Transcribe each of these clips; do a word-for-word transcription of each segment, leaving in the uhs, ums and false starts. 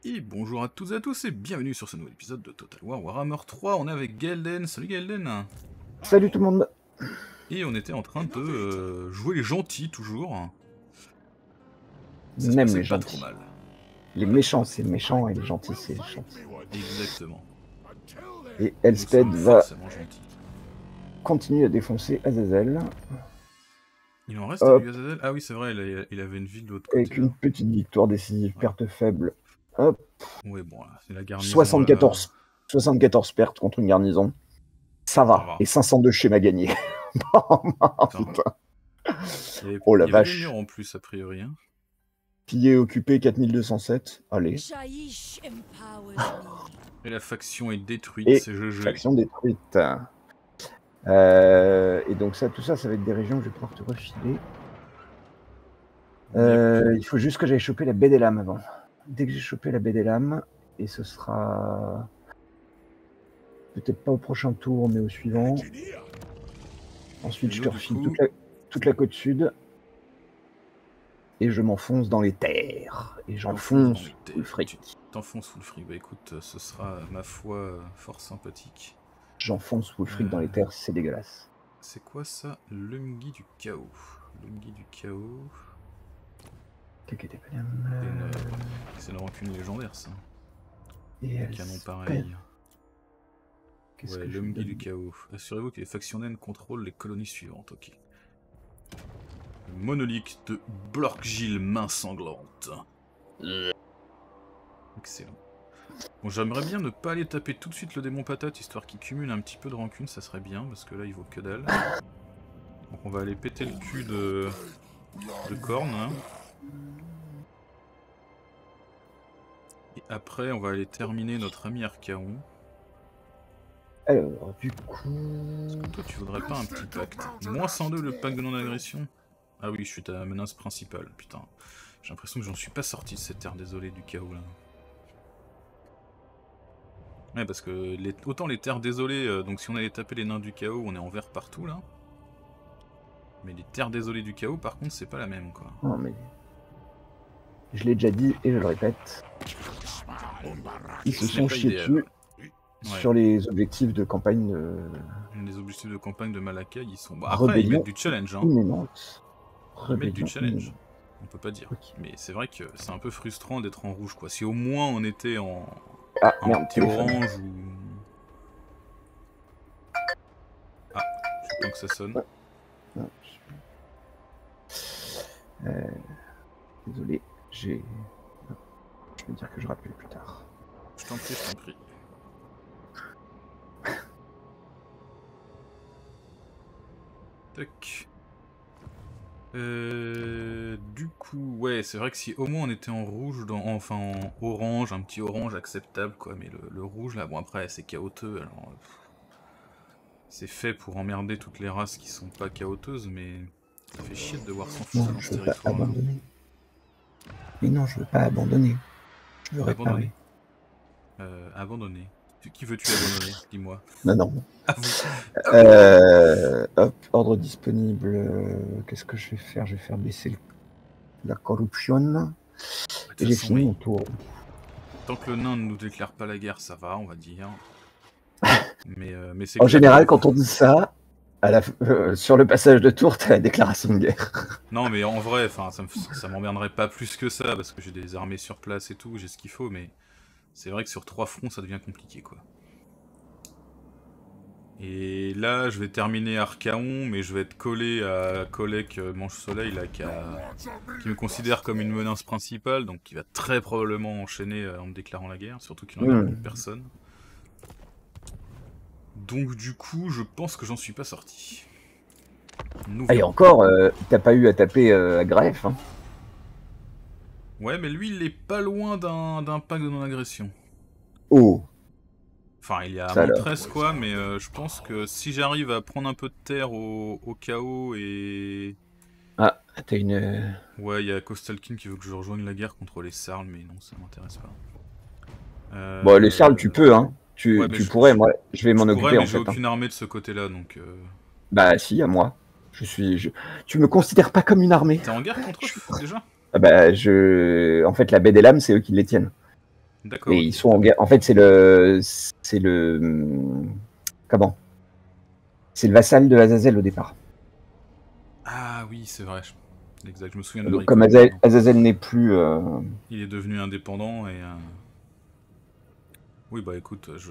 Et bonjour à toutes et à tous et bienvenue sur ce nouvel épisode de Total War Warhammer trois. On est avec Gaelden. Salut Gaelden. Salut tout le monde. Et on était en train de euh, jouer les gentils toujours. Ça Même se les passait pas gentils. trop mal. Les méchants c'est méchant et les gentils c'est gentil. Exactement. Et Nous Elspeth sommes va forcément gentils. continuer à défoncer Azazel Il en reste Hop. du Azazel. Ah oui c'est vrai, il, a- il avait une ville de l'autre côté. avec une petite victoire décisive, Ouais. perte faible. Hop. Ouais bon là, c'est la garnison. soixante-quatorze, Là... soixante-quatorze pertes contre une garnison. Ça va. Ça va. Et cinq cent deux schémas gagnés. Oh, Putain. putain. Il y avait, Oh la il y avait vache. des murs en plus a priori. Hein. Pillé occupé quatre mille deux cent sept. Allez. Et la faction est détruite, Et c'est G G. faction détruite. Euh, et donc ça, tout ça, ça va être des régions que je vais pouvoir te refiler. Euh, il faut juste que j'aille choper la baie des lames avant. Dès que j'ai chopé la baie des lames, et ce sera peut-être pas au prochain tour, mais au suivant. Ensuite, Et je nous, te du refile coup- toute la, toute la côte sud. Et je m'enfonce dans les terres. Et j'enfonce T'enfonces dans les le terres, fric. tu T'enfonces sous le fric. Bah écoute, ce sera, ma foi, euh, fort sympathique. J'enfonce sous le fric Euh. dans les terres, c'est dégueulasse. C'est quoi ça? L'Umgi du chaos. L'Umgi du chaos. C'est une, euh, c'est une rancune légendaire ça. Et Un canon pareil. Qu'est-ce Ouais, que je l'Umgi donne du chaos. Assurez-vous que les factions naines contrôlent les colonies suivantes. Ok. Le monolithe de Blorkgil main sanglante. Excellent. Bon, j'aimerais bien ne pas aller taper tout de suite le démon patate, histoire qu'il cumule un petit peu de rancune, ça serait bien, parce que là il vaut que dalle. Donc on va aller péter le cul de, de Korn. Hein. Et après on va aller terminer notre ami Archaon. Alors, du coup... Est-ce que toi tu voudrais pas un petit pacte? Moins cent deux le pacte de non-agression. Ah oui, je suis ta menace principale, putain. J'ai l'impression que j'en suis pas sorti de cette terre désolée du chaos là. Ouais, parce que les, autant les terres désolées, euh, donc si on allait taper les nains du chaos, on est en vert partout là. Mais les terres désolées du chaos, par contre, c'est pas la même quoi. Non, mais... Je l'ai déjà dit et je le répète. Ils se Ce sont n'est pas chiés idéal. dessus Ouais. sur les objectifs de campagne de... Les objectifs de campagne de Malakai, ils sont. Bah, après, ils Rébellion mettent du challenge, hein. imminente. Ils mettent du Rébellion challenge. imminente. On peut pas dire. Ok. Mais c'est vrai que c'est un peu frustrant d'être en rouge quoi. Si au moins on était en. Ah, Un merde, petit téléphone. orange ou. Ah, j'attends que ça sonne. Non, je- Euh, Désolé, j'ai... non, je vais dire que je rappelle plus tard. Je t'en prie, je t'en prie. Tac. Euh, du coup, ouais, c'est vrai que si au moins on était en rouge, dans, enfin en orange, un petit orange acceptable, quoi. Mais le, le rouge, là, bon après, c'est chaoteux, alors... euh, pff, c'est fait pour emmerder toutes les races qui sont pas chaoteuses, mais ça fait chier de devoir s'enfoncer Non, dans je ce veux pas territoire. abandonner. Mais non, je veux pas abandonner. Je veux réparer. Abandonner. Euh, abandonner. Tu- Qui veux-tu abandonner? Dis-moi. Non, non. À vous. Euh, hop, ordre disponible. euh, Qu'est-ce que je vais faire? Je vais faire baisser le- la corruption. De toute Et j'ai façon, fini oui. mon tour. Tant que le nain ne nous déclare pas la guerre, ça va, on va dire. Mais, euh, mais c'est En clair général, que- quand on dit ça, à la, euh, sur le passage de tour, t'as la déclaration de guerre. Non, mais en vrai, enfin, ça me- ça m'emmerderait pas plus que ça, parce que j'ai des armées sur place et tout, j'ai ce qu'il faut, mais c'est vrai que sur trois fronts, ça devient compliqué, quoi. Et là, je vais terminer Archaon, mais je vais être collé à Kolek euh, Manche-Soleil, là, qui, a- qui me considère comme une menace principale, donc qui va très probablement enchaîner euh, en me déclarant la guerre, surtout qu'il n'en a Mm. plus personne. Donc du coup, je pense que j'en suis pas sorti. Nous Ah, et verrons. encore, euh, t'as pas eu à taper euh, à Greffe. Hein. Ouais, mais lui, il est pas loin d'un d'un pacte de non-agression. Oh, Enfin, il y a Ça alors. Montresse, quoi, mais euh, je pense que si j'arrive à prendre un peu de terre au, au chaos et... ah, t'as une... euh, Ouais, il y a Kostalkin qui veut que je rejoigne la guerre contre les Sarls, mais non, ça m'intéresse pas. Euh, Bon, les Sarls, tu peux, hein. Tu, ouais, mais tu je- pourrais, je- moi, je vais m'en je occuper, pourrais, mais en j'ai fait. hein. aucune armée de ce côté-là, donc... euh, Bah, si, à moi. Je suis... Je... Tu me considères pas comme une armée. T'es en guerre contre eux, déjà? Ah bah, je... En fait, la baie des lames, c'est eux qui les tiennent. D'accord. Et Ok. ils sont en guerre. En fait, c'est le. C'est le. Comment? C'est le vassal de Azazel au départ. Ah oui, c'est vrai. Exact, je me souviens de Donc, leur comme icône Azazel, maintenant. Azazel n'est plus. euh, Il est devenu indépendant et... euh, Oui, bah écoute, je...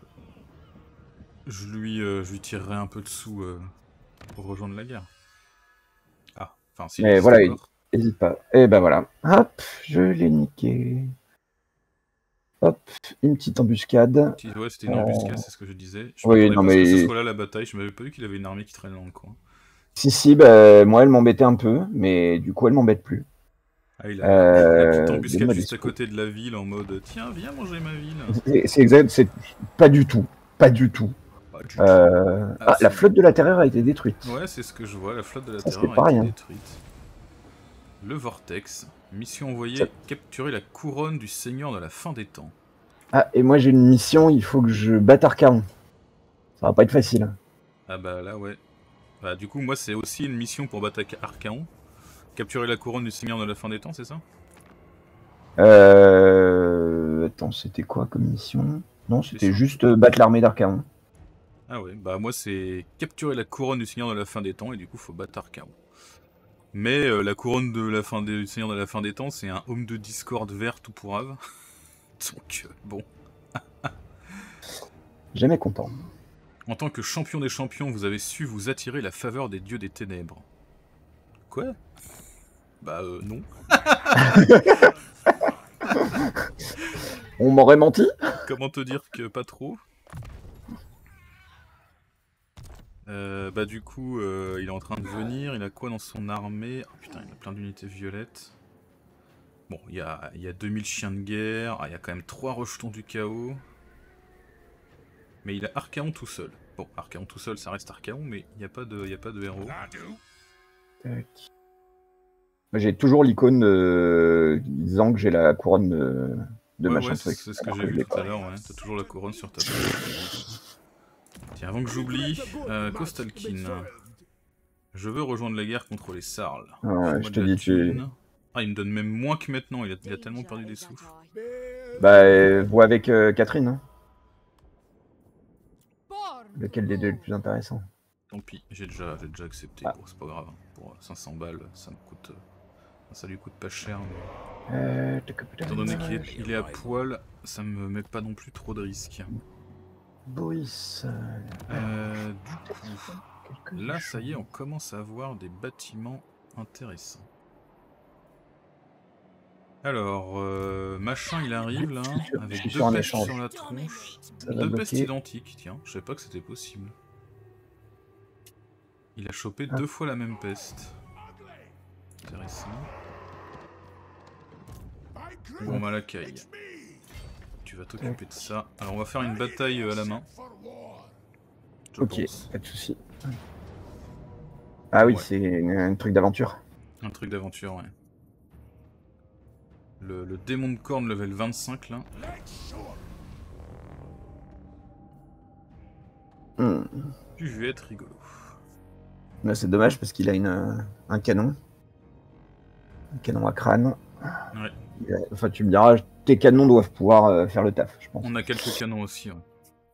Je lui, euh, je lui tirerai un peu de sous euh, pour rejoindre la guerre. Ah, enfin, s'il Mais existe voilà, il- encore. hésite pas. Et ben voilà. Hop, je l'ai niqué. Hop, une petite embuscade. Petit- Ouais, c'était une Euh, embuscade, c'est ce que je disais. Je Oui, m'attendais non pas à ce que ce mais. soit là la bataille, je m'avais pas vu qu'il avait une armée qui traînait dans le coin. Si, si, bah, moi, elle m'embêtait un peu, mais du coup, elle m'embête plus. Ah, il a la, la petite Euh, embuscade Donne-moi des juste à sous. côté de la ville en mode tiens, viens manger ma ville. C'est c'est exact, c'est pas du tout. Pas du tout. Pas du tout. Euh, Ah, la flotte Absolument de la pas. terreur a été détruite. Ouais, c'est ce que je vois, la flotte de la Ça, c'est terreur a pas été rien. détruite. Le Vortex. Mission Ça- envoyée, capturer la couronne du seigneur de la fin des temps. Ah, et moi, j'ai une mission, il faut que je batte Archaon. Ça va pas être facile. Ah bah là, ouais. Bah du coup, moi, c'est aussi une mission pour battre Archaon. Capturer la couronne du seigneur de la fin des temps, c'est ça? Euh... Attends, c'était quoi comme mission? Non, C'est c'était ça. juste euh, battre l'armée d'Archaon. Ah ouais, bah moi c'est capturer la couronne du Seigneur de la fin des temps et du coup faut battre Archaon. Mais euh, la couronne de la fin des... du Seigneur de la fin des temps, c'est un home de Discord vert tout pourrave. Donc euh, bon. Jamais content. En tant que champion des champions, vous avez su vous attirer la faveur des dieux des ténèbres. Quoi? Bah euh, non. On m'aurait menti? Comment te dire que pas trop? Euh, bah du coup, euh, il est en train de venir, il a quoi dans son armée? Oh putain, il a plein d'unités violettes. Bon, il y a, il y a deux mille chiens de guerre, ah, il y a quand même trois rejetons du chaos. Mais il a Archaon tout seul. Bon, Archaon tout seul, ça reste Archaon, mais il n'y a, pas de- il y a pas de héros. Tac. J'ai toujours l'icône euh, disant que j'ai la couronne de, de Ouais, machin ouais, truc. c'est ce que Alors j'ai je vu l'ai tout à pas. l'heure, ouais. T'as toujours la couronne sur ta tête. Tiens, avant que j'oublie, euh, Kostalkin. Je veux rejoindre la guerre contre les Sarls. Ouais, Fais-moi je de te la dis, tu... thune. Ah, il me donne même moins que maintenant, il a, il a tellement perdu des sous. Bah, euh, vois avec euh, Catherine. Hein. Lequel des deux est le plus intéressant? Tant pis, j'ai déjà, j'ai déjà accepté, Ah. bon, c'est pas grave. Pour cinq cents balles, ça me coûte... euh, Ça lui coûte pas cher, mais... Euh... Étant donné qu'il est, il est à poil, ça me met pas non plus trop de risques. Boris. Euh, du coup, là ça y est, on commence à avoir des bâtiments intéressants. Alors, euh, machin il arrive là, Je suis sur- je avec suis deux sur un pestes échange. sur la tronche. Ça va Deux bloquer. pestes identiques, tiens, je savais pas que c'était possible. Il a chopé Ah. deux fois la même peste. Intéressant. Bon, Malakai, tu vas t'occuper de ça. Alors on va faire une bataille à la main. Je Ok, pense. pas de soucis. Ah oui, Ouais. c'est un truc d'aventure. Un truc d'aventure, ouais. Le, le démon de corne level vingt-cinq là. Hmm. Tu vais être rigolo. Là, c'est dommage parce qu'il a une, euh, un canon. Un canon à crâne. Ouais. Il a- Enfin, tu me diras, tes canons doivent pouvoir euh, faire le taf, je pense. On a quelques canons aussi, ouais.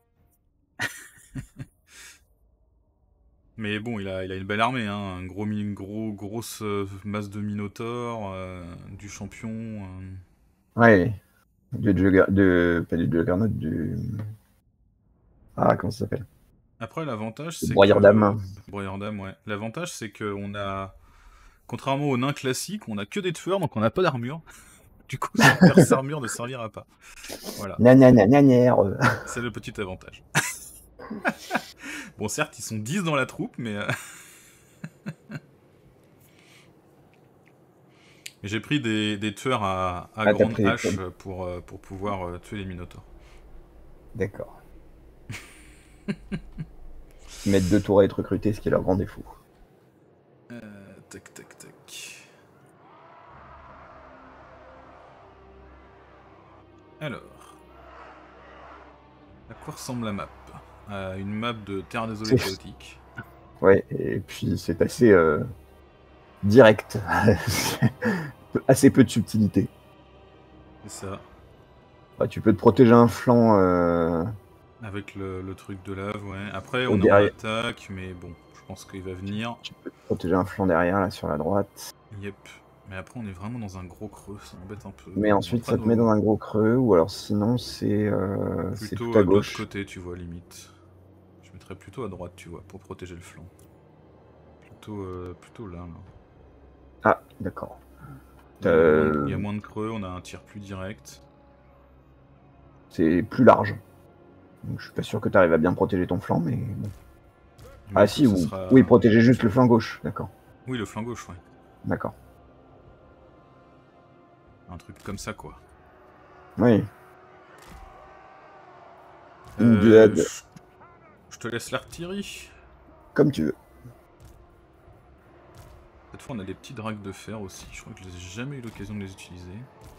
Mais bon, il a, il a une belle armée, hein. Un gros, mi- une gros, grosse euh, masse de minotaures, euh, du champion. euh. Ouais. De Jugger... de... Pas du Juggernaut, du... Ah, comment ça s'appelle? Après, l'avantage, Le c'est broyeur que... d'âme. Broyeur d'âme, ouais. L'avantage, c'est qu'on a... Contrairement aux nains classiques, on a que des tueurs, donc on n'a pas d'armure. Du coup, son perce armure ne servira pas. Voilà. Gna gna gna gna gna, euh. C'est le petit avantage. Bon, certes, ils sont dix dans la troupe, mais... euh, J'ai pris des, des tueurs à, à Ah, t'as grande pris des hache tueurs. pour, euh, pour pouvoir euh, tuer les minotaures. D'accord. Mettre deux tours à être recrutés, ce qui est leur grand défaut. Euh, tac, tac, tac. Alors... À quoi ressemble la map? À une map de terre désolée C'est- chaotique. Ouais, et puis c'est assez euh, direct. Assez peu de subtilité. C'est ça. Bah, tu peux te protéger un flanc. Euh... Avec le, le truc de lave, ouais. Après, Au on est en derrière. attaque, mais bon, je pense qu'il va venir. Tu peux te protéger un flanc derrière, là, sur la droite. Yep. Mais après, on est vraiment dans un gros creux, ça m'embête un peu. Mais ensuite, ça te met dans un gros creux, ou alors sinon, c'est euh, plutôt tout à de gauche. l'autre côté, tu vois, limite. Je mettrais plutôt à droite, tu vois, pour protéger le flanc. Plutôt, euh, plutôt là, là. Ah, d'accord. Il, euh... il y a moins de creux, on a un tir plus direct. C'est plus large. Donc, je suis pas sûr que tu arrives à bien protéger ton flanc, mais bon. Mais ah si, oui. Sera... oui, protéger juste le flanc gauche, d'accord. Oui, le flanc gauche, ouais. D'accord. Un truc comme ça, quoi. Oui. Euh, je... je te laisse l'artillerie. Comme tu veux. Cette fois, on a des petits drags de fer aussi. Je crois que je n'ai jamais eu l'occasion de les utiliser.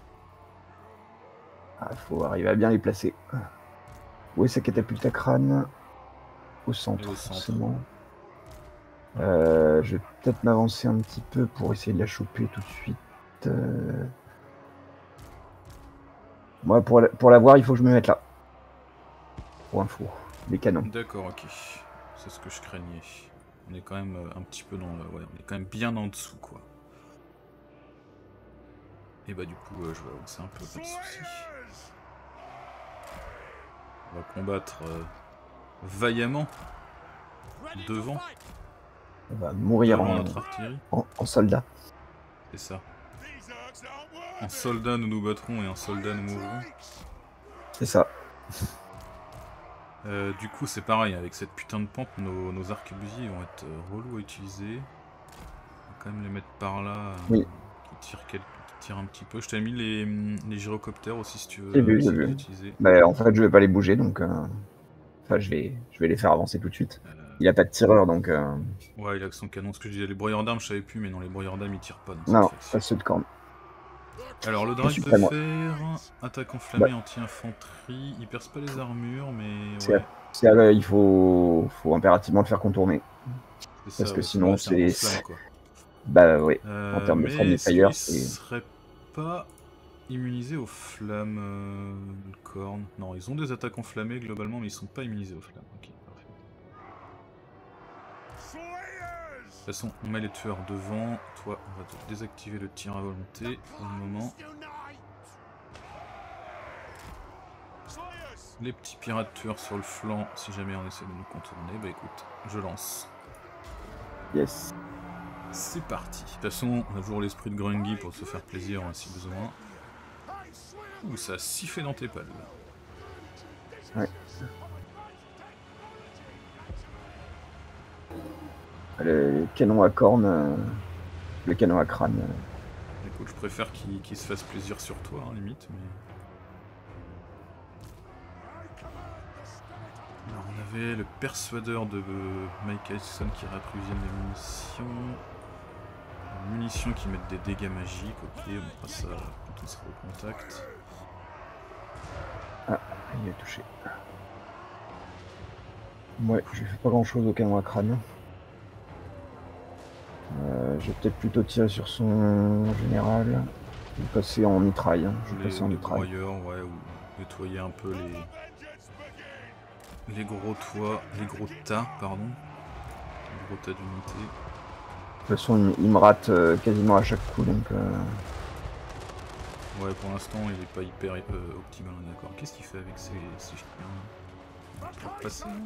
Ah, faut arriver à bien les placer. Où est sa catapulte à crâne? Au centre, au centre. forcément. Euh, je vais peut-être m'avancer un petit peu pour essayer de la choper tout de suite. Euh... Moi, pour la, pour la voir, il faut que je me mette là. Pour info, les canons. D'accord, ok. C'est ce que je craignais. On est quand même un petit peu dans le... Ouais, on est quand même bien en dessous, quoi. Et bah du coup, euh, je vais avancer un peu, pas de soucis. On va combattre euh, vaillamment devant. On va mourir en, notre artillerie. En, en soldat. C'est ça. En soldat, nous nous battrons et en soldat, nous mourrons. C'est ça. Euh, du coup, c'est pareil, avec cette putain de pente, nos, nos arquebusiers vont être euh, relous à utiliser. On va quand même les mettre par là, euh, oui. qui, tirent quel... qui tirent un petit peu. Je t'ai mis les, les gyrocoptères aussi, si tu veux. J'ai vu, j'ai vu. Bah, en fait, je vais pas les bouger, donc... Euh... Enfin, je vais, je vais les faire avancer tout de suite. Euh... Il a pas de tireur, donc... Euh... Ouais, il a que son canon. Ce que je disais, les broyeurs d'armes, je savais plus, mais non, les broyeurs d'armes, ils tirent pas. Dans non, cette pas ceux de corne. Alors, le drag de fer, attaque enflammée, bah. anti-infanterie, il perce pas les armures, mais... Ouais. C'est, euh, il faut, faut impérativement le faire contourner. Ça, parce que ouais, sinon, c'est... Flamme, bah oui, euh, en termes de friendly fire, c'est... serait pas immunisé aux flammes, euh, le corne. Non, ils ont des attaques enflammées globalement, mais ils sont pas immunisés aux flammes. Ok, parfait. De toute façon, on met les tueurs devant. Toi, on va te désactiver le tir à volonté pour le moment. Les petits pirates tueurs sur le flanc, si jamais on essaie de nous contourner, bah écoute, je lance. Yes. C'est parti. De toute façon, on a toujours l'esprit de Grungy pour se faire plaisir hein, si besoin. Ouh, ça a sifflé dans tes pales. Ouais. Le canon à corne, euh, le canon à crâne. Euh... Écoute, je préfère qu'il qu'il se fasse plaisir sur toi, hein, limite, mais... Alors, on avait le persuadeur de Mike Tyson qui réapprovisionne les munitions. Les munitions qui mettent des dégâts magiques, ok, on fera ça quand on sera au contact. Ah, il est touché. Ouais, je fais pas grand chose au canon à crâne. Euh, je vais peut-être plutôt tirer sur son général. Je vais passer en mitraille. Hein. Je vais les, passer en les mitraille. broyeurs, ouais, ou nettoyer un peu les... Les gros toits, les gros tas, pardon. Les gros tas d'unités. De toute façon, il, il me rate euh, quasiment à chaque coup, donc... Euh... Ouais, pour l'instant, il est pas hyper euh, optimal, d'accord. Qu'est-ce qu'il fait avec ces, ces chiens? Il peut repasser, là?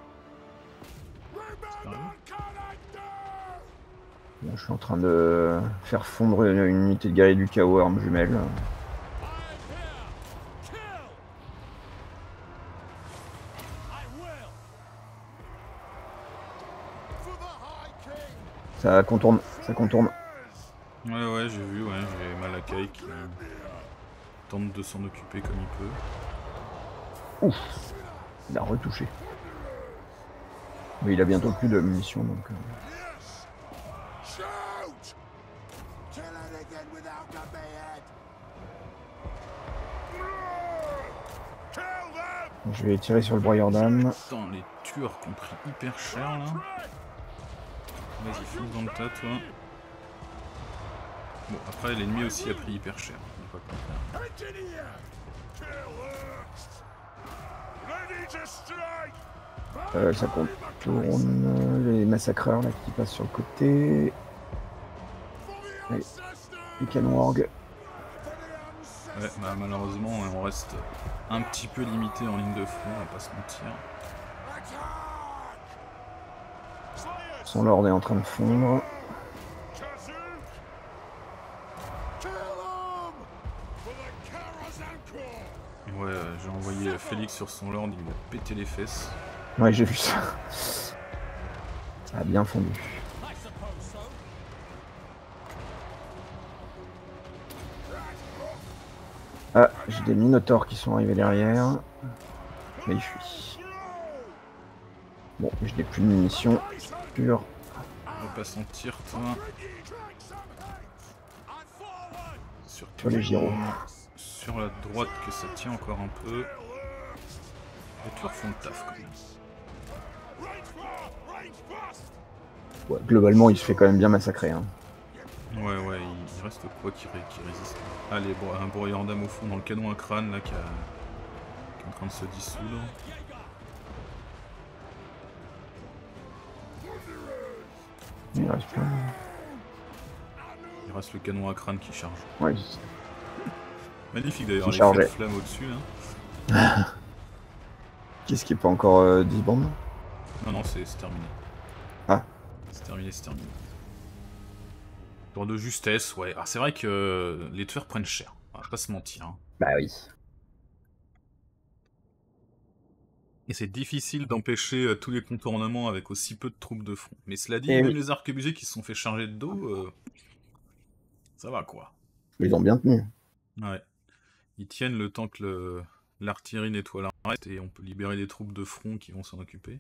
Bon, je suis en train de faire fondre une, une unité de guerrier du chaos armes jumelles. Ça contourne, ça contourne. Ouais, ouais, j'ai vu, ouais, j'ai Malakai qui tente de s'en occuper comme il peut. Ouf, il a retouché. Mais il a bientôt plus de munitions, donc... Euh... Je vais tirer sur le broyeur d'âme. Attends, les tueurs qui ont pris hyper cher, là. Vas-y, fonce dans le tas, toi. Bon, après, l'ennemi aussi a pris hyper cher. Je Euh, ça contourne les massacreurs là qui passent sur le côté. Allez, les canons orgues. Ouais, bah, malheureusement, on reste un petit peu limité en ligne de front, on va pas se mentir. Son lord est en train de fondre. Ouais, euh, j'ai envoyé Félix sur son lord, il a pété les fesses. Ouais, j'ai vu ça. Ça a bien fondu. Ah, j'ai des minotaures qui sont arrivés derrière. Mais il fuit. Bon, je n'ai plus de munitions. Pur. On va pas sentir, toi. Sur, Sur les gyros. Sur la droite que ça tient encore un peu. Les tours font le taf quand même. Ouais, globalement, il se fait quand même bien massacrer. Hein. Ouais, ouais, il, il reste quoi qui, ré, qui résiste. Allez, bon, un broyeur d'âme au fond dans le canon à crâne là qui, a, qui est en train de se dissoudre. Il reste pas. Il reste le canon à crâne qui charge. Ouais. Magnifique d'ailleurs, les chargeait. flammes au-dessus là. Qu'est-ce qui est pas encore euh, dix bombes? Non, non, c'est terminé. Ah. C'est terminé, c'est terminé. Tour de justesse, ouais. Ah, c'est vrai que euh, les tueurs prennent cher, on va pas se mentir. Hein. Bah oui. Et c'est difficile d'empêcher euh, tous les contournements avec aussi peu de troupes de front. Mais cela dit, Et même oui. les arquebusiers qui se sont fait charger de dos, euh, ça va quoi. Ils ont bien tenu. Ouais. Ils tiennent le temps que l'artillerie le... nettoie la reste et on peut libérer des troupes de front qui vont s'en occuper.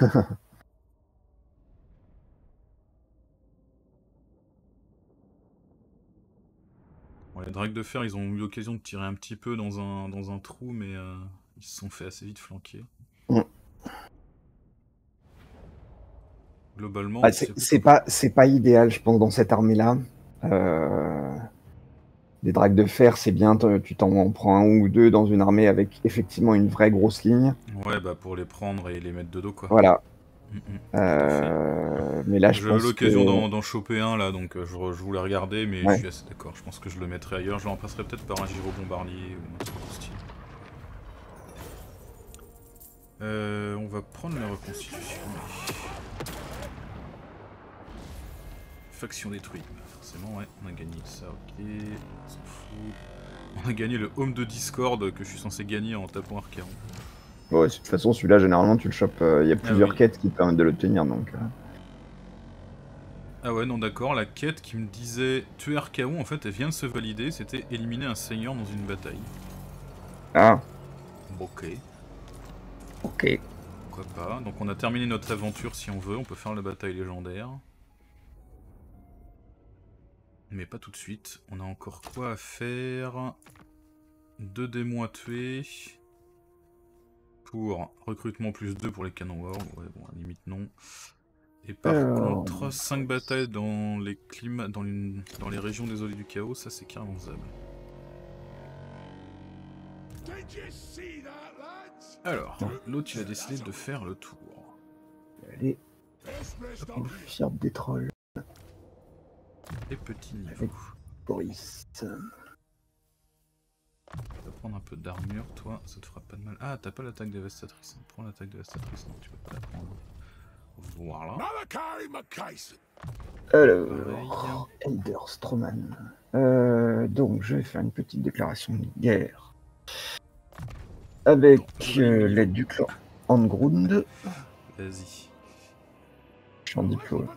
Bon, les dragues de fer, ils ont eu l'occasion de tirer un petit peu dans un, dans un trou, mais euh, ils se sont fait assez vite flanquer. Mm. Globalement, bah, c'est plutôt... pas, pas idéal, je pense, dans cette armée-là. Euh... Des dragues de fer, c'est bien, tu t'en prends un ou deux dans une armée avec effectivement une vraie grosse ligne. Ouais, bah pour les prendre et les mettre de dos, quoi. Voilà. Mm -mm, euh... Mais là, je J'avais pense l'occasion que... d'en choper un, là, donc euh, je, je voulais regarder, mais ouais. Je suis assez d'accord. Je pense que je le mettrai ailleurs. Je le remplacerai peut-être par un gyrobombardier ou un truc de style. Euh, on va prendre la reconstitution. Faction détruite. Forcément, ouais, on a gagné ça, ok. On s'en fout. On a gagné le home de Discord que je suis censé gagner en tapant R quarante. Ouais, de toute façon, celui-là, généralement, tu le chopes. Il euh, y a plusieurs ah, oui. quêtes qui te permettent de l'obtenir, donc... Euh... Ah ouais, non, d'accord. La quête qui me disait tuer Archaon, en fait, elle vient de se valider. C'était éliminer un seigneur dans une bataille. Ah. Ok. Ok. Pourquoi pas. Donc on a terminé notre aventure si on veut. On peut faire la bataille légendaire. Mais pas tout de suite. On a encore quoi à faire? Deux démons à tuer. Pour recrutement plus deux pour les canons war. Ouais, bon, à la limite non. Et par Alors... contre, cinq batailles dans les climats, dans, une, dans les régions des eaux du chaos, ça c'est carrément zable. Alors, l'autre il a décidé de faire le tour. Allez, fier des trolls. Et petit niveau. Avec Boris. Tu vas prendre un peu d'armure, toi, ça te fera pas de mal. Ah, t'as pas l'attaque dévastatrice. Prends l'attaque dévastatrice, non, tu peux pas la prendre. Voilà. Alors, Elder Stroman. Euh, donc, je vais faire une petite déclaration de guerre. Avec euh, l'aide du clan Angrund. Vas-y. Je suis en diplôme.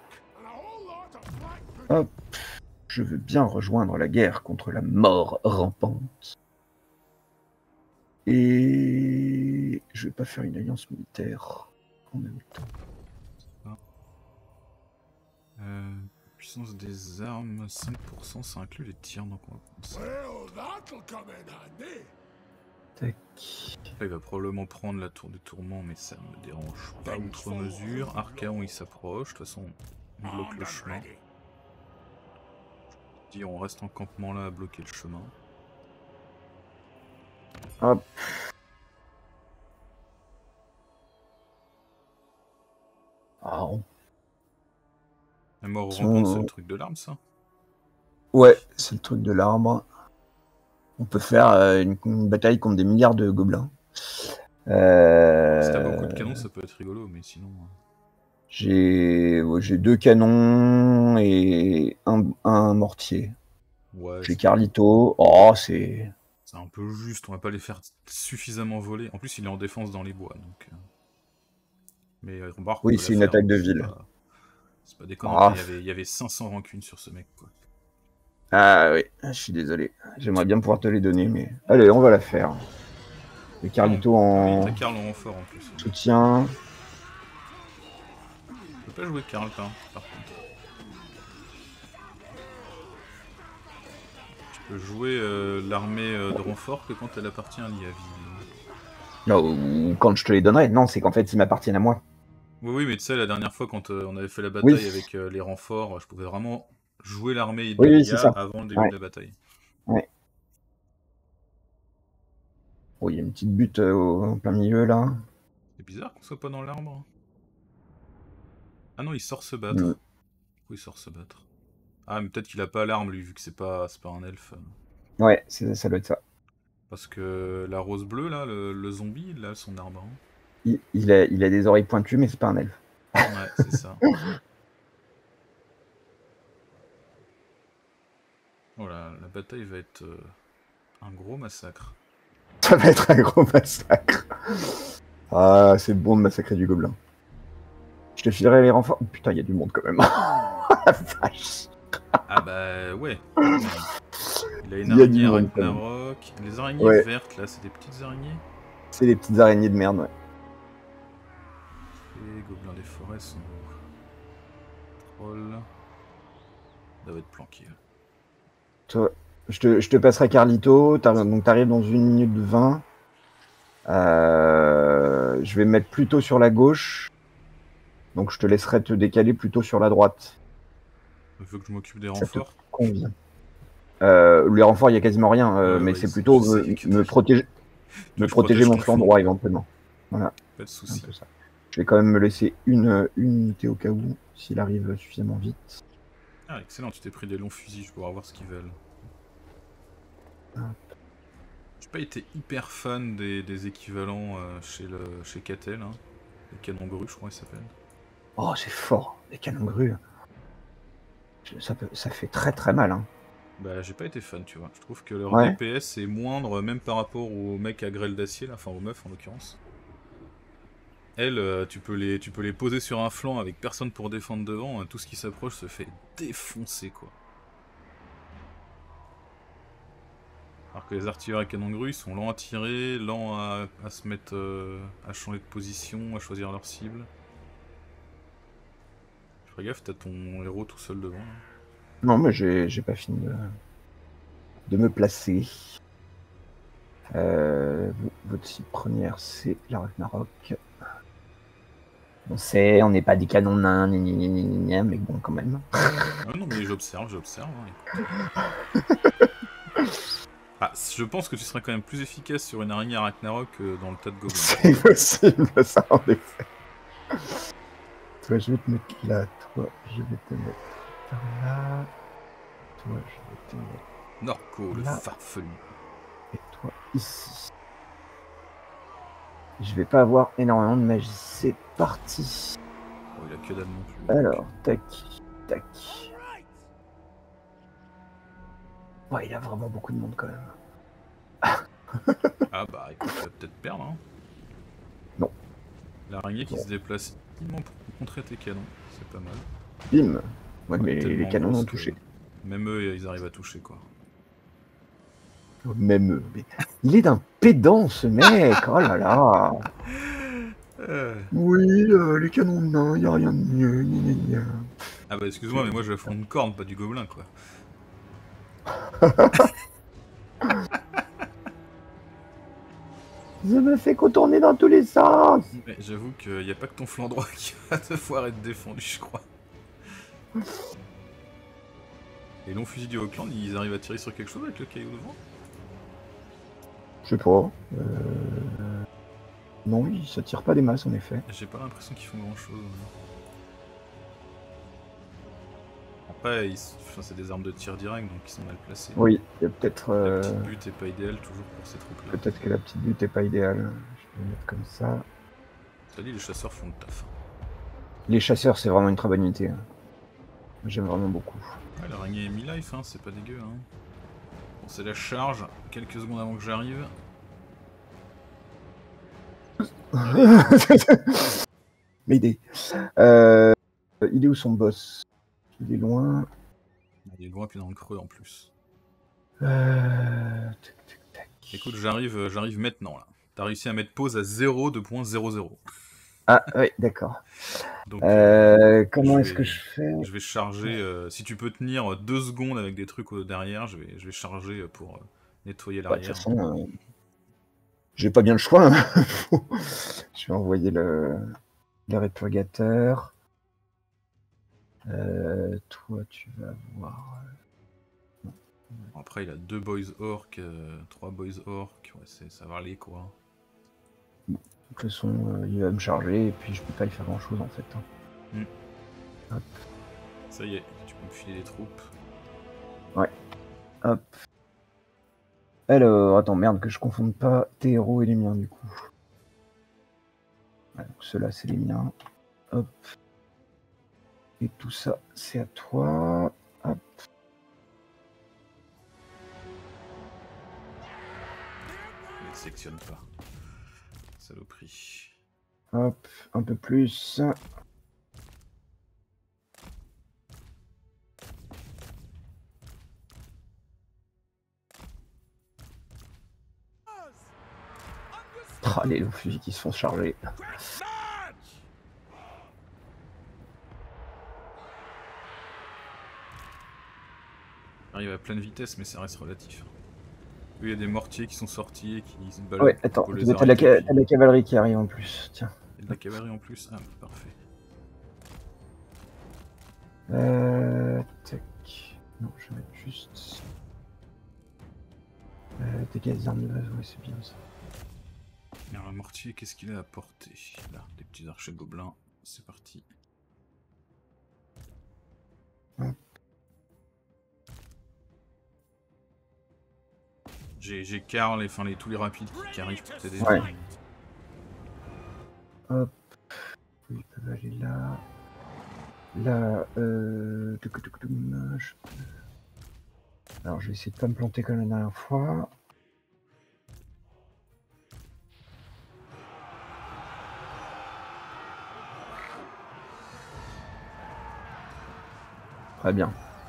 Hop. Je veux bien rejoindre la guerre contre la mort rampante. Et je vais pas faire une alliance militaire en même temps. Euh, puissance des armes, cinq pour cent, ça inclut les tirs, donc on va prendre ça. Tac. Là, il va probablement prendre la tour du tourment, mais ça ne me dérange pas outre mesure. Archaon il s'approche, de toute façon on bloque le chemin. On reste en campement là à bloquer le chemin. Hop. Ah, La mort aux Son- rencontres, c'est le truc de l'arme, ça? ouais, c'est le truc de l'arbre. On peut faire euh, une, une bataille contre des milliards de gobelins. Euh... Si t'as beaucoup de canons, ça peut être rigolo, mais sinon... J'ai ouais, j'ai deux canons et un, un mortier. Ouais, J'ai c'est Carlito. Oh, c'est... c'est un peu juste, on va pas les faire suffisamment voler. En plus, il est en défense dans les bois, donc... euh, Mais euh, remarque, on Oui, peut la c'est une faire, attaque hein, de c'est ville. pas... C'est pas déconnant, Ah, il y avait, il y avait cinq cents rancunes sur ce mec, quoi. ah oui, je suis désolé. J'aimerais bien pouvoir te les donner, mais... Allez, on va la faire. Et Carlito Ah, oui, en t'as Karl en renfort en plus. soutien. Je peux pas jouer Karl, hein, par contre. Je peux jouer euh, l'armée euh, de renfort que quand elle appartient à l'I A V. Non, ou quand je te les donnerai. Non, c'est qu'en fait, ils m'appartiennent à moi. Oui, oui, mais tu sais, la dernière fois, quand euh, on avait fait la Oui, bataille avec euh, les renforts, je pouvais vraiment jouer l'armée de oui, oui, c'est l'I A ça. avant le début Ouais, de la bataille. ouais. Oh, il y a une petite butte euh, au en plein milieu, là. C'est bizarre qu'on soit pas dans l'arbre. Ah non, il sort se Mm. battre. Pourquoi il sort se battre? Ah, mais peut-être qu'il a pas l'arme, lui, vu que c'est pas, c'est pas un elfe. Ouais, c'est- ça doit être ça. Parce que la rose bleue, là, le, le zombie, il a son arbre. hein. Il, il a, il a des oreilles pointues, mais c'est pas un elfe. Ouais, c'est ça. Voilà, la bataille va être euh, un gros massacre. Ça va être un gros massacre. Ah, c'est bon de massacrer du gobelin. Je te filerai les renforts. Oh, putain, il y a du monde quand même. La vache. Ah bah ouais. Il a une Il y a du araignée monde, quand même. Ragnarok. Les araignées Ouais. vertes là, c'est des petites araignées. C'est des petites araignées de merde, ouais. Les gobelins des forêts sont trolls. Ça va être planqué. là. Toi, je te, je te passerai Carlito. T'arri- Donc t'arrives dans une minute vingt. Euh, je vais me mettre plutôt sur la gauche. Donc je te laisserai te décaler plutôt sur la droite. Il faut que je m'occupe des Ça te renforts. convient. Euh, les renforts, il y a quasiment rien, euh, Ouais, mais ouais, c'est c'est- plutôt je sais me, que me t'as- protéger, Tu me je protéger protège mon ton flanc flanc. droit éventuellement. Voilà, Pas de un soucis. peu ça. Je vais quand même me laisser une, une unité au cas où, s'il arrive suffisamment vite. Ah, excellent, tu t'es pris des longs fusils, je pourrais voir ce qu'ils veulent. Hop. J'ai pas été hyper fan des, des équivalents euh, chez, le, chez Catel, hein. Les canons grues, je crois qu'ils s'appellent. Oh, c'est fort, les canons grues. Je- Ça, peut, ça fait très très mal. Hein. Bah, j'ai pas été fan, tu vois. Je trouve que leur Ouais. D P S est moindre, même par rapport aux mecs à grêle d'acier, là, enfin aux meufs en l'occurrence. Elles, euh, tu, peux les, tu peux les poser sur un flanc avec personne pour défendre devant, euh, tout ce qui s'approche se fait défoncer, quoi. Alors que les artilleurs à canon grue, ils sont lents à tirer, lents à, à se mettre, euh, à changer de position, à choisir leur cible. Fais gaffe, t'as ton héros tout seul devant. Là. Non, mais j'ai j'ai pas fini de, de me placer. Euh, votre cible première, c'est la Ragnarok. On sait, on n'est pas des canons nains, gna, gna, gna, gna, gna, mais bon, quand même. Ah non, mais j'observe, j'observe. Hein, ah, je pense que tu seras quand même plus efficace sur une araignée à Ragnarok que dans le tas de gobelins. C'est possible, ça, en effet. Toi, je vais te mettre là. Toi, je vais te mettre par là. Toi, je vais te mettre Norco, le là. farfelu. Et toi, ici. Je vais pas avoir énormément de magie. C'est parti. Oh, il a que dalle non plus. Alors, tac, tac. Ouais, il a vraiment beaucoup de monde quand même. Ah bah écoute, tu vas peut-être perdre, hein. Non. L'araignée qui Non. se déplace uniquement pour contrer tes canons, c'est pas mal. Bim. Ouais, mais Tellement les canons grosse ont que touché. Même eux, ils arrivent à toucher, quoi. Même eux. Mais il est d'un pédant, ce mec. Oh là là. Euh. Oui, euh, les canons de nains, y a rien de mieux. Gna, gna, gna. Ah bah excuse-moi, mais moi je vais affronter une corne, pas du gobelin, quoi. Je me fais contourner dans tous les sens. Mais j'avoue qu'il n'y a pas que ton flanc droit qui va devoir être défendu, je crois. Les longs fusils du Auckland, ils arrivent à tirer sur quelque chose avec le caillou devant? Je sais pas. Euh... Non, ça tire pas des masses en effet. J'ai pas l'impression qu'ils font grand chose. Après, ils... enfin, c'est des armes de tir direct donc ils sont mal placés. Oui, il y a peut-être. Euh... La petite butte est pas idéale toujours pour ces troupes là. Peut-être que la petite butte est pas idéale. Je vais le mettre comme ça. Ça dit, les chasseurs font le taf. Les chasseurs, c'est vraiment une très bonne unité. J'aime vraiment beaucoup. Ouais, l'araignée est mi-life, hein, c'est pas dégueu. Hein. Bon, c'est la charge, quelques secondes avant que j'arrive. M'aider. Euh, il est où son boss? Il est loin. Il est loin, puis dans le creux en plus. Euh... Tac, tac, tac. Écoute, j'arrive j'arrive maintenant là. T'as réussi à mettre pause à zéro deux point zéro zéro. Ah oui, d'accord. Donc, euh, euh, comment est-ce vais, que je fais? Je vais charger. Euh, si tu peux tenir deux secondes avec des trucs derrière, je vais, je vais charger pour euh, nettoyer l'arrière. De toute façon, euh, j'ai pas bien le choix. Hein. Je vais envoyer le, le répurgateur. Euh, toi, tu vas voir. Bon, après, il a deux boys orcs, euh, trois boys orcs. Ouais, ça va aller quoi. Bon, de toute façon, euh, il va me charger et puis je peux pas y faire grand chose en fait. Hein. Mm. Hop. Ça y est, tu peux me filer les troupes. Ouais. Hop. Alors, attends, merde, que je confonde pas tes héros et les miens du coup. Ouais, donc ceux-là, c'est les miens. Hop. Et tout ça, c'est à toi. Hop. Ne les sélectionne pas. Saloperie. Hop, un peu plus. Ah, les longs fusils qui se font charger. Arrive à pleine vitesse, mais ça reste relatif. Il y a des mortiers qui sont sortis et qui se baladent. Ouais, attends, t'as la, ca la cavalerie qui arrive en plus. Tiens. Il y a de la cavalerie en plus. Ah, parfait. Euh. Tac. Non, je vais mettre juste. Euh, dégâts des armes de base, ouais, c'est bien ça. Alors, un mortier, qu'est-ce qu'il a apporté? Là, des petits archers gobelins. C'est parti. Hop. J'ai Karl et enfin, les, tous les rapides qui, qui arrivent pour t'aider. Ouais. Hop. Ils peuvent aller là. Là, euh... Alors, je vais essayer de pas me planter comme la dernière fois. Très bien.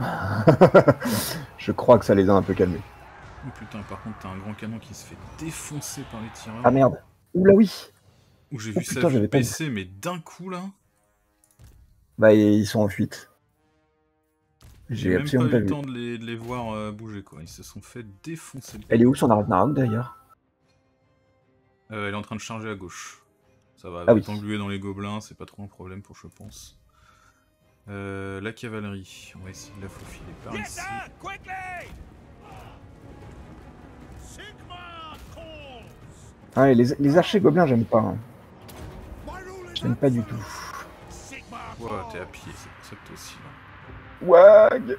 Je crois que ça les a un peu calmés. Oh putain, par contre, t'as un grand canon qui se fait défoncer par les tireurs. Ah merde. Oula oui. Où j'ai oh, vu putain, ça j'avais baisser, mais d'un coup là. Bah, ils sont en fuite. J'ai même pas eu le temps de les, de les voir euh, bouger quoi. Ils se sont fait défoncer. Elle est où son Ragnarok d'ailleurs? euh, Elle est en train de charger à gauche. Ça va, elle ah, va oui. t'engluer dans les gobelins, c'est pas trop un problème pour je pense. Euh, la cavalerie, on va essayer de la faufiler par ici. Ah, et les, les archers gobelins, j'aime pas. Hein. J'aime pas du tout. Ouah, t'es à pied, c'est pour ça que t'es aussi là. Wag.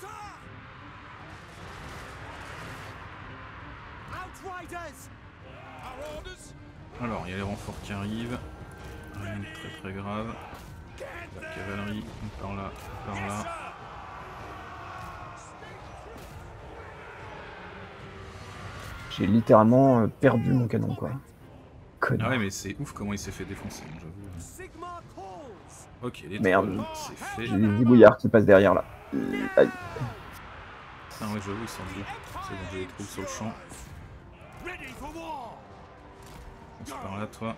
Alors, il y a les renforts qui arrivent. Rien de très très grave. La cavalerie, par là, par là. J'ai littéralement euh, perdu mon canon, quoi. Connard. Ah ouais, mais c'est ouf comment il s'est fait défoncer, j'avoue. Ok, les Merde, c'est fait. J'ai des zigouillards qui passent derrière là. Aïe. Ah ouais, j'avoue, ils sont bleus. C'est bon, j'ai les troupes sur le champ. On se par là, toi.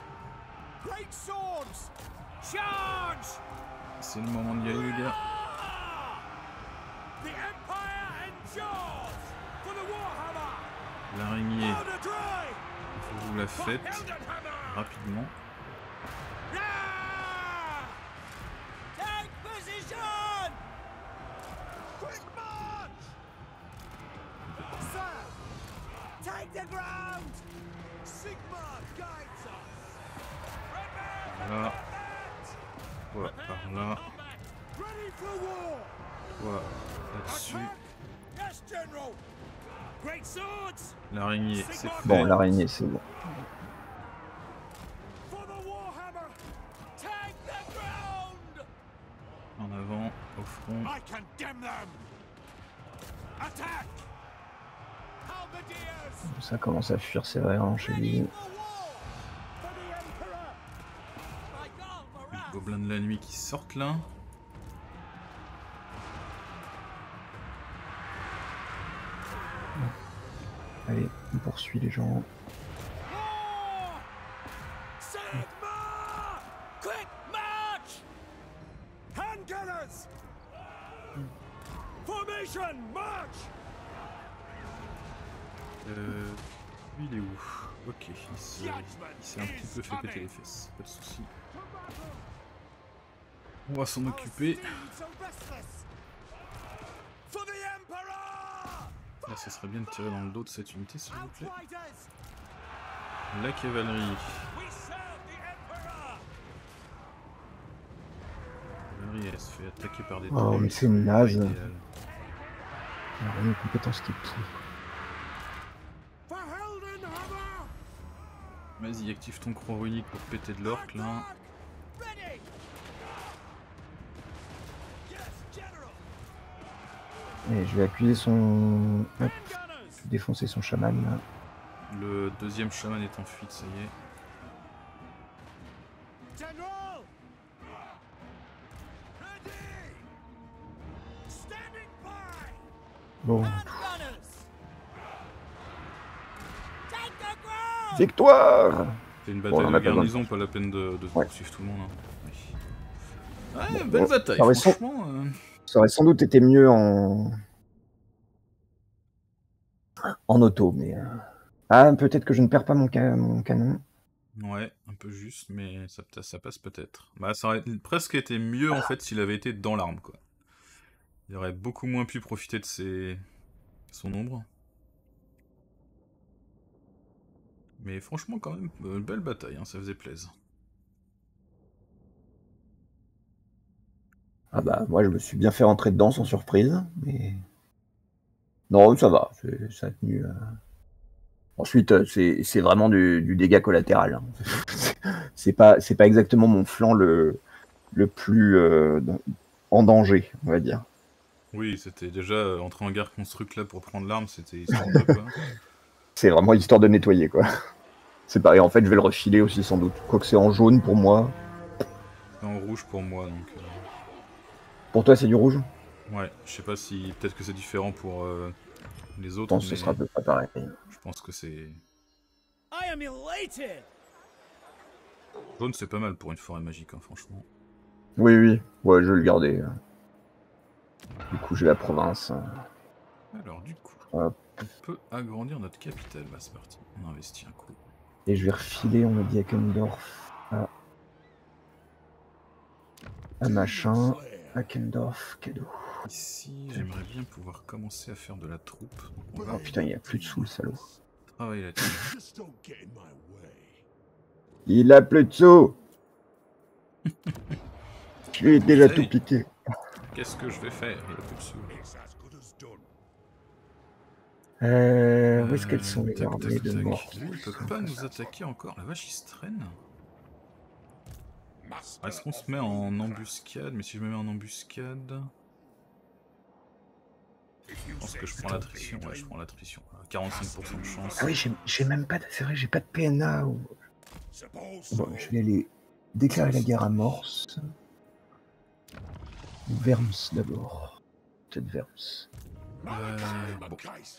C'est le moment d'y aller, les gars. L'araignée, faut vous la faites rapidement. Voilà. Toi par là. Toi là-dessus. L'araignée, c'est fait. Bon, l'araignée, c'est bon. En avant, au front. Ça commence à fuir, c'est vrai, hein, chez lui. Les gobelins de la nuit qui sortent là. Allez, on poursuit les gens. Euh, lui il est où? Ok, il s'est un petit peu fait péter les fesses, pas de soucis. On va s'en occuper. Là, ce serait bien de tirer dans le dos de cette unité, s'il vous plaît. La cavalerie. La cavalerie, elle se fait attaquer par des Oh, trucs. mais c'est une naze. Il y a rien de compétence qui est pourri. Vas-y, active ton croix runique pour péter de l'orque là. Et je vais accuser son... Hop. Je vais défoncer son chaman là. Le deuxième chaman est en fuite, ça y est. Bon. Victoire! C'est une Bon, bataille on de a pas garnison, besoin. pas la peine de, de Ouais. poursuivre tout le monde. Hein. Ouais, Bon, belle bon, bataille, ça aurait sans- franchement. Euh... Ça aurait sans doute été mieux en... en auto, mais... euh, Ah, peut-être que je ne perds pas mon, ca... mon canon. Ouais, un peu juste, mais ça, ça passe peut-être. Bah, ça aurait presque été mieux en fait s'il avait été dans l'arme, quoi. Il aurait beaucoup moins pu profiter de ses... son ombre. Mais franchement, quand même, une belle bataille, hein, ça faisait plaisir. Ah bah, moi, je me suis bien fait rentrer dedans sans surprise, mais... Non, ça va, c'est- ça a tenu... euh. Ensuite, euh, c'est c'est vraiment du, du dégât collatéral. Hein. C'est pas, c'est pas exactement mon flanc le, le plus euh, en danger, on va dire. Oui, c'était déjà euh, entrer en guerre construite là pour prendre l'arme, c'était histoire de quoi. C'est vraiment histoire de nettoyer, quoi. C'est pareil, en fait, je vais le refiler aussi, sans doute. Quoique c'est en jaune pour moi. C'est en rouge pour moi, donc... Euh... Pour toi, c'est du rouge? Ouais, je sais pas si... Peut-être que c'est différent pour euh, les Je autres, pense que mais... ce sera à peu près pareil. Je pense que c'est... Jaune, c'est pas mal pour une forêt magique, hein, franchement. Oui, oui. Ouais, je vais le garder. Du coup, j'ai la province. Alors, du coup, Hop. on peut agrandir notre capitale. Bah, c'est parti. On investit un coup. Et je vais refiler, on m'a dit, à Kendorf. À... à machin. À Kendorf, cadeau. Ici, j'aimerais bien pouvoir commencer à faire de la troupe. On Oh va putain, il n'y a plus de sous, le salaud. travailler là-dessus. Il a plus de sous. Je lui ai déjà Hey. tout piqué. Qu'est-ce que je vais faire? Il a plus de sous. Euh, où est-ce qu'elles sont, les tac, armées tac, de tac. mort? Lui, il peut pas nous attaquer encore. La vache, il se traîne. Est-ce qu'on se met en embuscade? Mais si je me mets en embuscade... Je pense que je prends l'attrition. Ouais, je prends l'attrition. quarante-cinq pour cent de chance. Ah oui, j'ai même pas... C'est vrai, j'ai pas de P N A. Ou... Bon, je vais aller déclarer la guerre à Morse. Verms d'abord. Peut-être Verms. Euh, bon.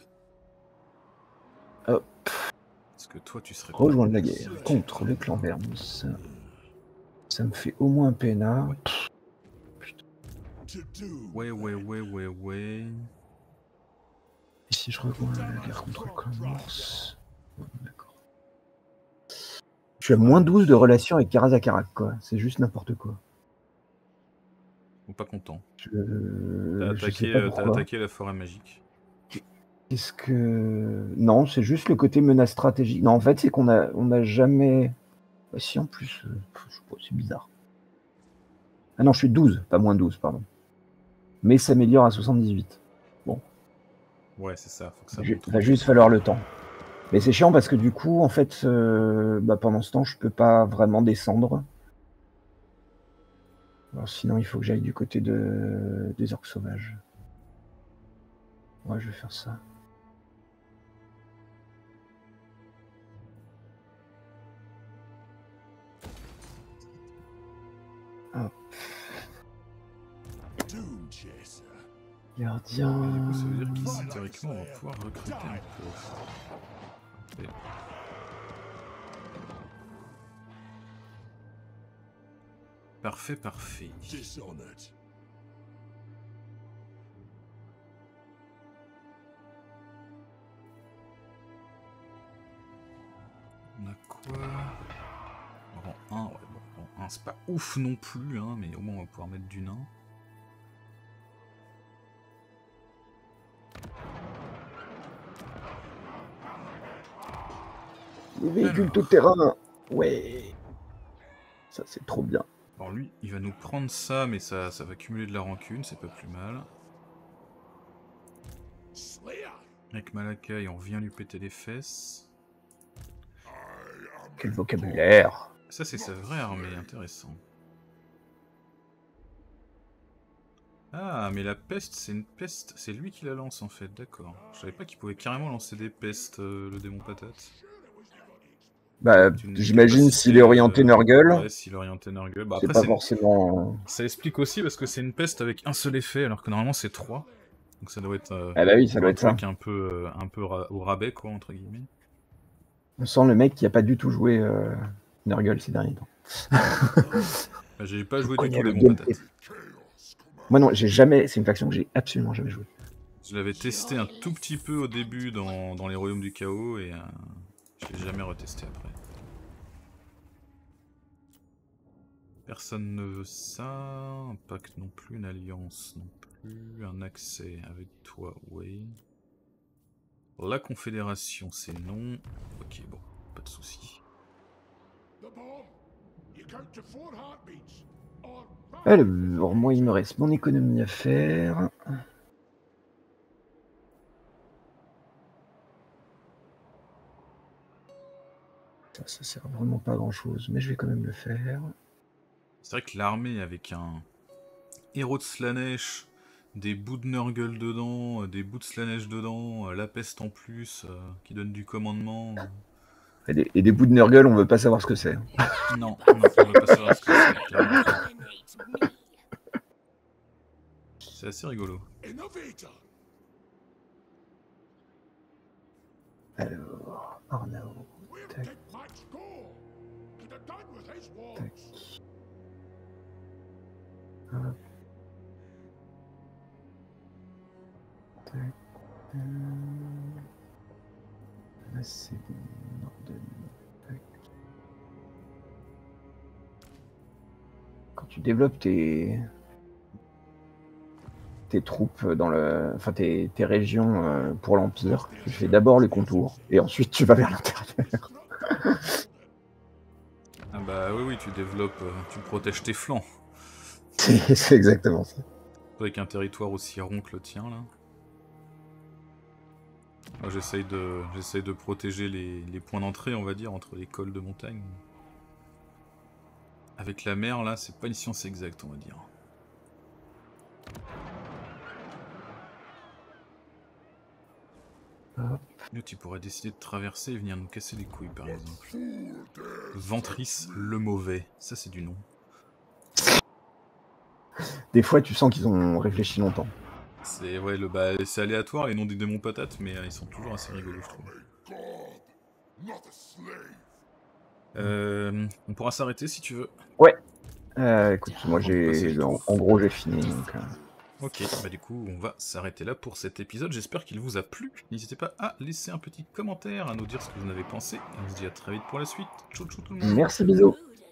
Hop. Est-ce que toi, tu serais... Rejoindre la guerre contre le clan Verms. Ça me fait au moins un P N A. Ouais. Ouais, ouais, ouais, ouais, ouais. Et si je rejoins la guerre contre le clan Morse... D'accord. Je suis à moins douze de relation avec Karazakarak, quoi. C'est juste n'importe quoi. Ou pas content. Je... T'as je attaqué, sais pas euh, pourquoi. attaqué la forêt magique. Qu'est-ce que... Non, c'est juste le côté menace stratégique. Non, en fait, c'est qu'on a, on a jamais... Bah, si, en plus, euh, je sais pas, c'est bizarre. Ah non, je suis douze, pas moins douze, pardon. Mais s'améliore à soixante-dix-huit. Bon. Ouais, c'est ça, faut que ça Il monte. va juste falloir le temps. Mais c'est chiant parce que du coup, en fait, euh, bah, pendant ce temps, je peux pas vraiment descendre. Alors sinon, il faut que j'aille du côté de... des orques sauvages. Ouais, je vais faire ça. Hop. Gardien... Et du coup, ça veut dire qu'ici, théoriquement, on va pouvoir recruter un peu. Et... Parfait, parfait. On a quoi? Rang un, ouais, bon, rang un, c'est pas ouf non plus, hein, mais au moins on va pouvoir mettre du nain. Les véhicules tout terrain. Ouais. Ça, c'est trop bien. Alors lui, il va nous prendre ça, mais ça, ça va cumuler de la rancune, c'est pas plus mal. Avec Malakai, on vient lui péter les fesses. Quel vocabulaire. Ça, c'est sa vraie armée, intéressant. Ah, mais la peste, c'est une peste. C'est lui qui la lance en fait, d'accord. Je savais pas qu'il pouvait carrément lancer des pestes, euh, le démon patate. Bah, j'imagine s'il est orienté euh... Nurgle. Ouais, s'il est orienté Nurgle. Bah, c'est après, pas forcément. Ça explique aussi parce que c'est une peste avec un seul effet, alors que normalement c'est trois. Donc ça doit être. Euh, ah bah oui, ça doit un être ça. truc un peu, euh, un peu ra au rabais, quoi, entre guillemets. On sent le mec qui a pas du tout joué euh, Nurgle ces derniers temps. Bah, j'ai pas joué du tout Démon Patate. Moi non, j'ai jamais. C'est une faction que j'ai absolument jamais joué. Je l'avais testé un tout petit peu au début dans, dans les Royaumes du Chaos et euh, je l'ai jamais retesté après. Personne ne veut ça, un pacte non plus, une alliance non plus, un accès avec toi, oui. La confédération, c'est non. Ok, bon, pas de soucis. Alors, moi il me reste mon économie à faire. Ça, ça sert vraiment pas à grand chose, mais je vais quand même le faire. C'est vrai que l'armée avec un héros de Slaanesh, des bouts de Nurgle dedans, des bouts de Slaanesh dedans, la peste en plus, euh, qui donne du commandement. Et des, et des bouts de Nurgle, on veut pas savoir ce que c'est. Non, non, on veut pas savoir ce que c'est, clairement. C'est assez rigolo. Alors, Arnaud. Tac. Tac. Hop. Tac. Euh... Là, c'est bon. Tac. Quand tu développes tes... tes troupes dans le... Enfin, tes, tes régions euh, pour l'Empire, tu fais d'abord le contour, et ensuite tu vas vers l'intérieur. Ah bah oui, oui, tu développes, euh, tu protèges tes flancs. C'est exactement ça. Avec un territoire aussi rond que le tien, là. Moi, j'essaye de, j'essaye de protéger les, les points d'entrée, on va dire, entre les cols de montagne. Avec la mer, là, c'est pas une science exacte, on va dire. Hop. Tu pourrais décider de traverser et venir nous casser les couilles, par exemple. Ventrice le mauvais, ça c'est du nom. Des fois, tu sens qu'ils ont réfléchi longtemps. C'est ouais, le bah, c'est aléatoire les noms des démons patates, mais euh, ils sont toujours assez rigolos, je trouve. Euh, on pourra s'arrêter si tu veux. Ouais. Euh, écoute, moi j'ai, en, en gros, j'ai fini. Donc, euh... Ok, bah du coup, on va s'arrêter là pour cet épisode. J'espère qu'il vous a plu. N'hésitez pas à laisser un petit commentaire, à nous dire ce que vous en avez pensé. Et on se dit à très vite pour la suite. Ciao, ciao tout le monde. Merci, bisous.